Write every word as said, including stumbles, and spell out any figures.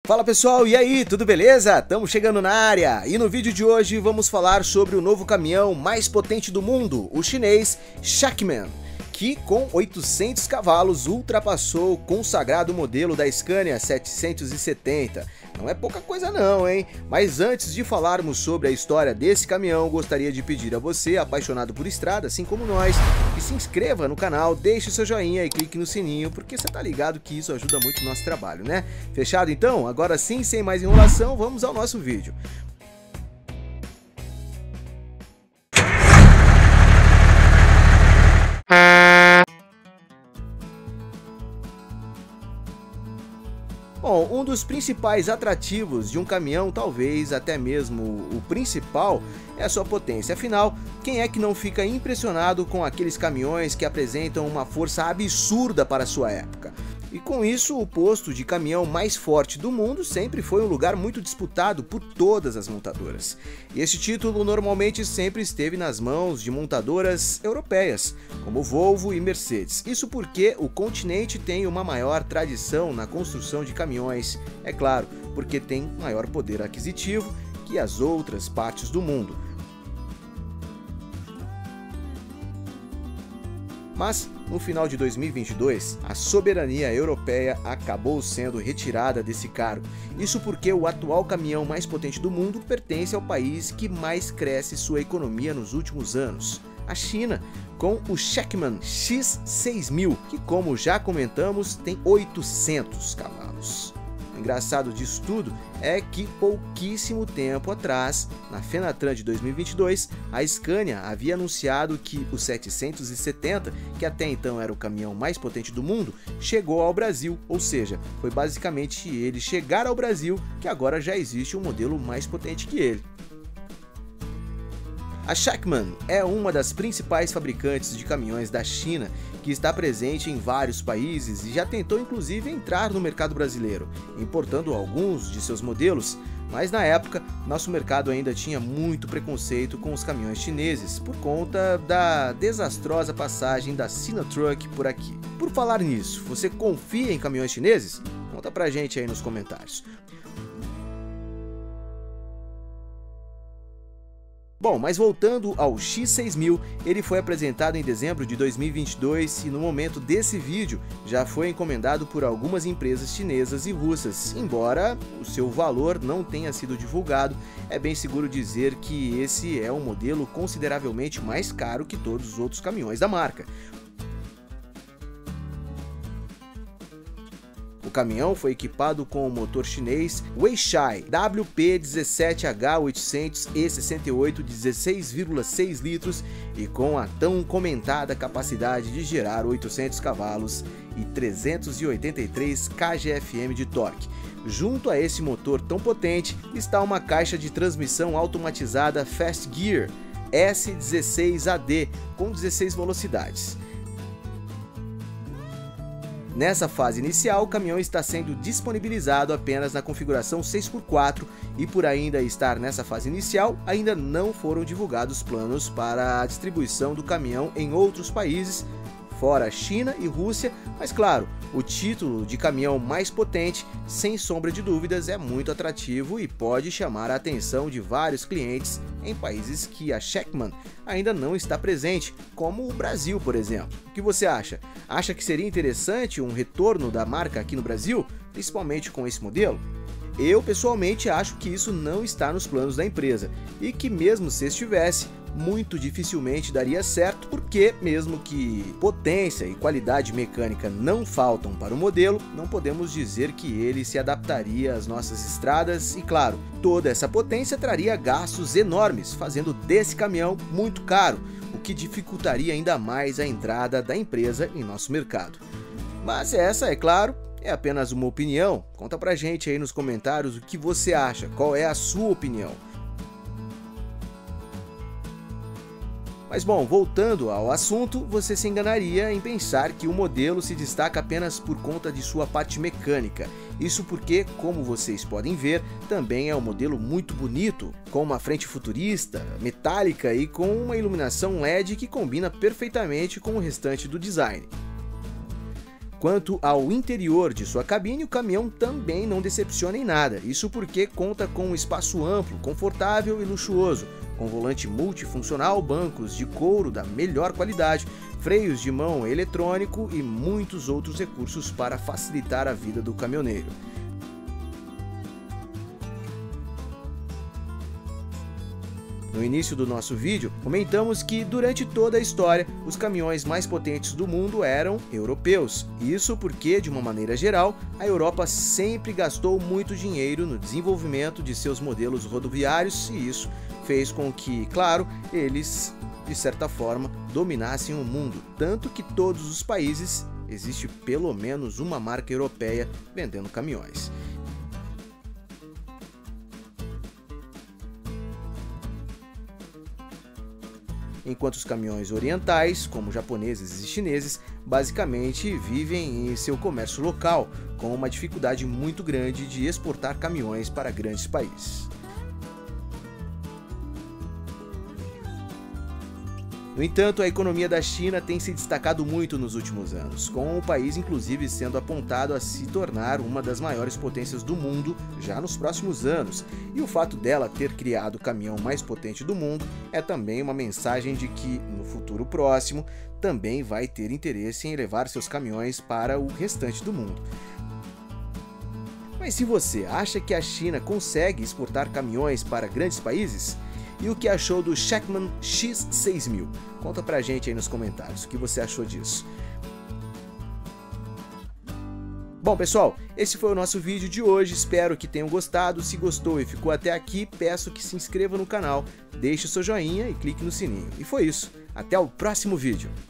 Fala pessoal, e aí, tudo beleza? Estamos chegando na área e no vídeo de hoje vamos falar sobre o novo caminhão mais potente do mundo, o chinês Shackman, que com oitocentos cavalos ultrapassou o consagrado modelo da Scania setecentos e setenta. Não é pouca coisa não, hein? Mas antes de falarmos sobre a história desse caminhão, gostaria de pedir a você, apaixonado por estrada, assim como nós, que se inscreva no canal, deixe o seu joinha e clique no sininho, porque você tá ligado que isso ajuda muito o nosso trabalho, né? Fechado então? Agora sim, sem mais enrolação, vamos ao nosso vídeo. Bom, um dos principais atrativos de um caminhão, talvez até mesmo o principal, é a sua potência. Afinal, quem é que não fica impressionado com aqueles caminhões que apresentam uma força absurda para a sua época? E com isso, o posto de caminhão mais forte do mundo sempre foi um lugar muito disputado por todas as montadoras. E esse título normalmente sempre esteve nas mãos de montadoras europeias, como Volvo e Mercedes. Isso porque o continente tem uma maior tradição na construção de caminhões, é claro, porque tem maior poder aquisitivo que as outras partes do mundo. Mas, no final de dois mil e vinte e dois, a soberania europeia acabou sendo retirada desse cargo. Isso porque o atual caminhão mais potente do mundo pertence ao país que mais cresce sua economia nos últimos anos, a China, com o Shackman X seis mil, que, como já comentamos, tem oitocentos cavalos. O engraçado disso tudo é que pouquíssimo tempo atrás, na Fenatran de dois mil e vinte e dois, a Scania havia anunciado que o setecentos e setenta, que até então era o caminhão mais potente do mundo, chegou ao Brasil, ou seja, foi basicamente ele chegar ao Brasil que agora já existe um modelo mais potente que ele. A Shackman é uma das principais fabricantes de caminhões da China, que está presente em vários países e já tentou inclusive entrar no mercado brasileiro, importando alguns de seus modelos, mas na época nosso mercado ainda tinha muito preconceito com os caminhões chineses por conta da desastrosa passagem da Sinotruck por aqui. Por falar nisso, você confia em caminhões chineses? Conta pra gente aí nos comentários. Bom, mas voltando ao X seis mil, ele foi apresentado em dezembro de dois mil e vinte e dois e no momento desse vídeo já foi encomendado por algumas empresas chinesas e russas. Embora o seu valor não tenha sido divulgado, é bem seguro dizer que esse é um modelo consideravelmente mais caro que todos os outros caminhões da marca. O caminhão foi equipado com o motor chinês Weichai W P dezessete H oitocentos E sessenta e oito de dezesseis vírgula seis litros e com a tão comentada capacidade de gerar oitocentos cavalos e trezentos e oitenta e três kgfm de torque. Junto a esse motor tão potente está uma caixa de transmissão automatizada Fast Gear S dezesseis A D com dezesseis velocidades. Nessa fase inicial, o caminhão está sendo disponibilizado apenas na configuração seis por quatro e por ainda estar nessa fase inicial, ainda não foram divulgados planos para a distribuição do caminhão em outros países, fora China e Rússia, mas claro, o título de caminhão mais potente, sem sombra de dúvidas, é muito atrativo e pode chamar a atenção de vários clientes em países que a Shackman ainda não está presente, como o Brasil, por exemplo. O que você acha? Acha que seria interessante um retorno da marca aqui no Brasil, principalmente com esse modelo? Eu pessoalmente acho que isso não está nos planos da empresa e que mesmo se estivesse, muito dificilmente daria certo, porque mesmo que potência e qualidade mecânica não faltam para o modelo, não podemos dizer que ele se adaptaria às nossas estradas e claro, toda essa potência traria gastos enormes, fazendo desse caminhão muito caro, o que dificultaria ainda mais a entrada da empresa em nosso mercado. Mas essa, é claro, é apenas uma opinião. Conta pra gente aí nos comentários o que você acha, qual é a sua opinião. Mas bom, voltando ao assunto, você se enganaria em pensar que o modelo se destaca apenas por conta de sua parte mecânica. Isso porque, como vocês podem ver, também é um modelo muito bonito, com uma frente futurista, metálica e com uma iluminação L E D que combina perfeitamente com o restante do design. Quanto ao interior de sua cabine, o caminhão também não decepciona em nada, isso porque conta com um espaço amplo, confortável e luxuoso, com volante multifuncional, bancos de couro da melhor qualidade, freios de mão eletrônico e muitos outros recursos para facilitar a vida do caminhoneiro. No início do nosso vídeo, comentamos que durante toda a história, os caminhões mais potentes do mundo eram europeus. Isso porque, de uma maneira geral, a Europa sempre gastou muito dinheiro no desenvolvimento de seus modelos rodoviários e isso fez com que, claro, eles, de certa forma, dominassem o mundo. Tanto que todos os países existe pelo menos uma marca europeia vendendo caminhões. Enquanto os caminhões orientais, como japoneses e chineses, basicamente vivem em seu comércio local, com uma dificuldade muito grande de exportar caminhões para grandes países. No entanto, a economia da China tem se destacado muito nos últimos anos, com o país inclusive sendo apontado a se tornar uma das maiores potências do mundo já nos próximos anos. E o fato dela ter criado o caminhão mais potente do mundo é também uma mensagem de que, no futuro próximo, também vai ter interesse em levar seus caminhões para o restante do mundo. Mas se você acha que a China consegue exportar caminhões para grandes países? E o que achou do Sheckman X seis mil? Conta pra gente aí nos comentários o que você achou disso. Bom pessoal, esse foi o nosso vídeo de hoje, espero que tenham gostado. Se gostou e ficou até aqui, peço que se inscreva no canal, deixe o seu joinha e clique no sininho. E foi isso, até o próximo vídeo.